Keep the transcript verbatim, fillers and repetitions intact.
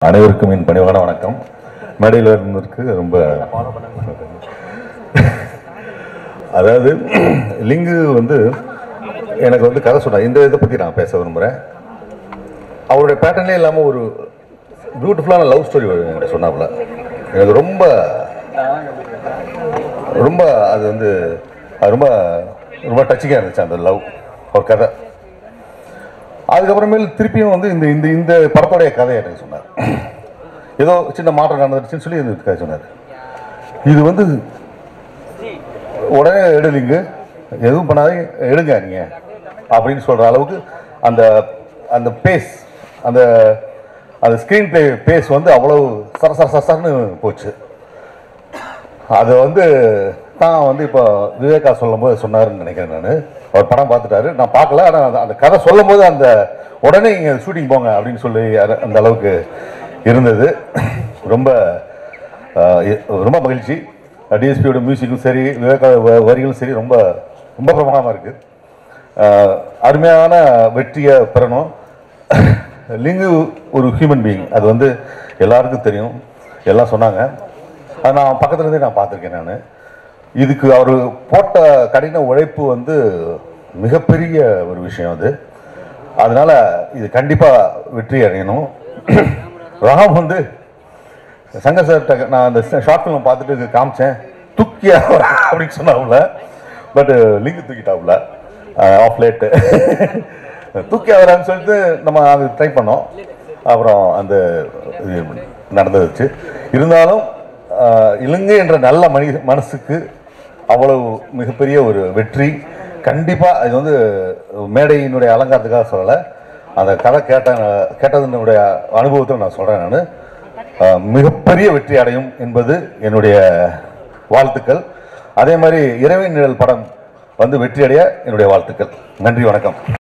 அனைவருக்கும் என் பணிவான வணக்கம். மேடையில் இருந்ததற்கு ரொம்ப அதாவது லிங்கு வந்து எனக்கு வந்து கதை சொன்னார். இந்த இதை பற்றி நான் பேச விரும்புகிறேன். அவருடைய பேட்டர்னே இல்லாமல் ஒரு பியூட்டிஃபுல்லான லவ் ஸ்டோரி என்கிட்ட சொன்னாப்புல. எனக்கு ரொம்ப ரொம்ப அது வந்து அது ரொம்ப ரொம்ப டச்சிங்காக இருந்துச்சு அந்த லவ் ஒரு கதை. அதுக்கப்புறமேல் திருப்பியும் வந்து இந்த இந்த இந்த படத்தோடைய கதையை எனக்கு சொன்னார். ஏதோ சின்ன மாற்றம் நடந்துருச்சுன்னு சொல்லி இந்த கதை சொன்னார். இது வந்து உடனே எடுலிங்க எதுவும் பண்ணாதே எடுங்க நீங்கள் அப்படின்னு சொல்கிற அளவுக்கு அந்த அந்த பேஸ் அந்த அந்த ஸ்க்ரீன் பிளே பேஸ் வந்து அவ்வளோ சர சர சரன்னு போச்சு. அது வந்து தான் வந்து இப்போ விவேகா சொல்லும் போது சொன்னாருன்னு நினைக்கிறேன். நான் அவர் படம் பார்த்துட்டாரு, நான் பார்க்கல. ஆனால் அந்த கதை சொல்லும் போது அந்த உடனே இங்கே ஷூட்டிங் போங்க அப்படின்னு சொல்லி அந்த அளவுக்கு இருந்தது. ரொம்ப ரொம்ப மகிழ்ச்சி. டிஎஸ்பியோட மியூசிக்கும் சரி, விவேகா வரிகளும் சரி, ரொம்ப ரொம்ப பிரமாதமாக இருக்குது. அருமையான வெற்றியை பெறணும். லிங்கு ஒரு ஹியூமன் பீயிங், அது வந்து எல்லாருக்கும் தெரியும், எல்லாம் சொன்னாங்க. அது நான் பக்கத்துலேருந்தே நான் பார்த்துருக்கேன். நான் இதுக்கு அவர் போட்ட கடின உழைப்பு வந்து மிகப்பெரிய ஒரு விஷயம் அது. அதனால் இது கண்டிப்பாக வெற்றி அடையணும். ராம் வந்து சங்கர் சார்கிட்ட நான் அந்த ஷார்ட் ஃபிலிம் பார்த்துட்டு காமிச்சேன், தூக்கியா அப்படின்னு சொன்னாப்புல. பட் லிங்கு தூக்கிட்டாப்புல ஆஃப் லேட்டு தூக்கி வரான்னு சொல்லிட்டு நம்ம அது ட்ரை பண்ணோம். அப்புறம் அந்த இது நடந்துருச்சு. இருந்தாலும் இலங்கை என்ற நல்ல மனித மனசுக்கு அவ்வளவு மிகப்பெரிய ஒரு வெற்றி. கண்டிப்பாக இது வந்து மேடையினுடைய அலங்காரத்துக்காக சொல்லலை, அந்த கதை கேட்ட கேட்டதனுடைய அனுபவத்தில் நான் சொல்கிறேன். நான் மிகப்பெரிய வெற்றி அடையும் என்பது என்னுடைய வாழ்த்துக்கள். அதே மாதிரி இரவின் நிழல் படம் வந்து வெற்றி அடைய என்னுடைய வாழ்த்துக்கள். நன்றி, வணக்கம்.